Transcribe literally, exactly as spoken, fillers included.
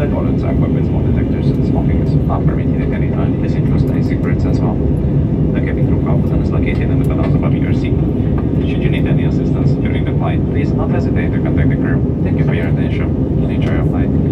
the tolerance aqua with smoke detectors and smoking is not permitted at any time. Please enjoy staying cigarettes as well. The cabin crew car button is located in the pedals above your seat. Should you need any assistance during the flight, please not hesitate to contact the crew. Thank you for your attention and enjoy your flight.